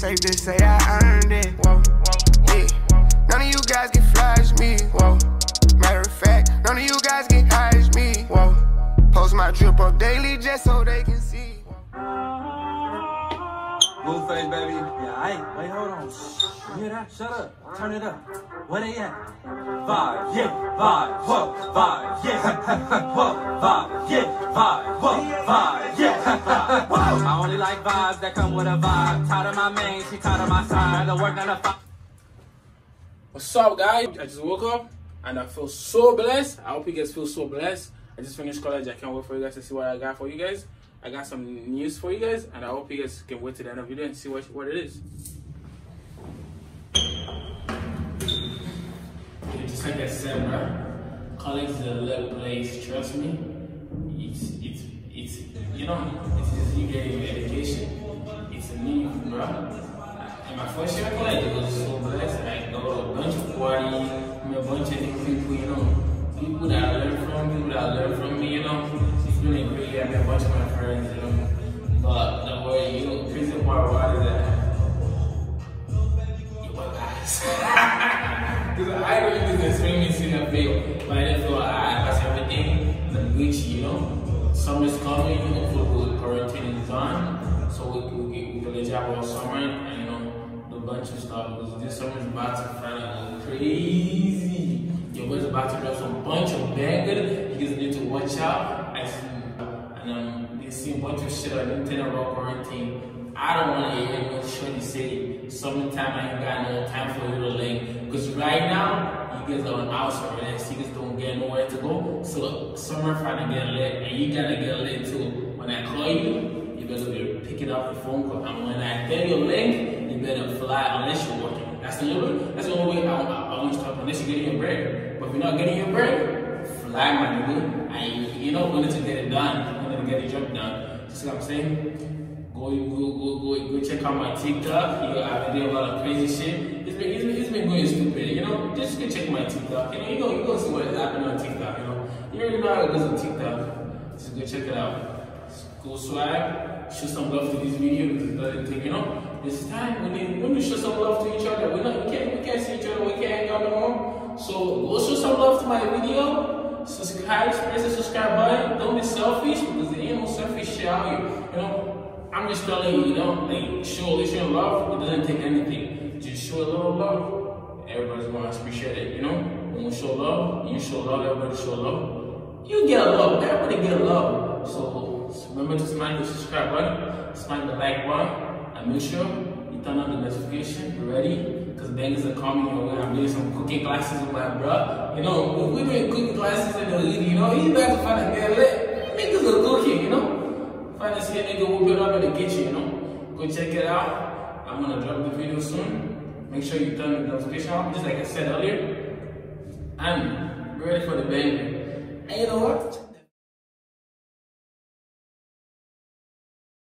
safe to say I earned it. Whoa, yeah. None of you guys can flash me. Whoa. Matter of fact, none of you guys can hide me. Whoa. Post my drip up daily just so they can see. Blueface, baby. Yeah, wait, hold on. You hear that? Shut up. Turn it up. Where they at? Vibe, yeah, vibe, whoa, vibe, yeah, whoa, vibe, yeah, vibe, whoa, vibe, yeah, whoa. I only like vibes that come with a vibe. Tired of my main, she tired of my side. I work on the What's up, guys? I just woke up and I feel so blessed. I hope you guys feel so blessed. I just finished college. I can't wait for you guys to see what I got for you guys. I got some news for you guys, and I hope you guys can wait to the end of the video and see what it is. Just like I said, bro, college is a little place. Trust me, it's you know, it's just you getting your education. It's a need, bro. In my first year of college, it was so blessed. I go to a bunch of parties, a bunch of new people, you know, people that I learned from, people that I learned from me, you know. It's been a great year. I met a bunch of my friends, you know. But the way you crazy part about it is that you were guys. Because I really did experience in a field, but I didn't feel I passed everything. I'm Gucci, you know. Summer's coming, you know, for quarantine is done. So we can legit all summer and, you know, do a bunch of stuff. Because this summer is about to finally go crazy. Your boy's about to drop some bunch of bangers. You guys need to watch out. They see a bunch of shit on the internet about quarantine. I don't want to hear no shorty say summertime I ain't got no time for you to link. Because right now, you guys are on house already, so you guys don't get nowhere to go. So summer finally get lit, and you gotta get lit too. When I call you, you better be picking up the phone call. And when I tell you a link, you better fly unless you're working. That's the only way I want you to talk unless you're getting your bread. But if you're not getting your bread, fly my nigga. And you know, we need to get it done. We need to get the job done. You see what I'm saying? Go check out my TikTok. You know, I've been doing a lot of crazy shit. It's been going stupid, you know. Just go check my TikTok. You know, you go see what is happening on TikTok. You know, you already know how it goes on TikTok. Just go check it out. Go swag. Show some love to this video because it doesn't take, you know. This time when we show some love to each other, we can't see each other. We can't hang out no more. So go show some love to my video. Subscribe, press the subscribe button. Don't be selfish because there ain't no selfish shit out here. You know. I'm just telling you, you know, like, show love, it doesn't take anything. Just show a little love, everybody's gonna appreciate it, you know? When we show love, you show love, everybody show love. You get love, everybody get love. So remember to smack the subscribe button, smack the like button, and make sure you turn on the notification. You ready? Because bangers are coming, you know, I'm doing some cooking classes with my bro. You know, we're doing cooking classes in the hood, you know, he's about to find a get lit. Niggas are cooking, you know? Find this here nigga whoop it up in the kitchen, you know? Go check it out. I'm gonna drop the video soon. Make sure you turn the notification on, just like I said earlier. And we're ready for the banger. And you know what?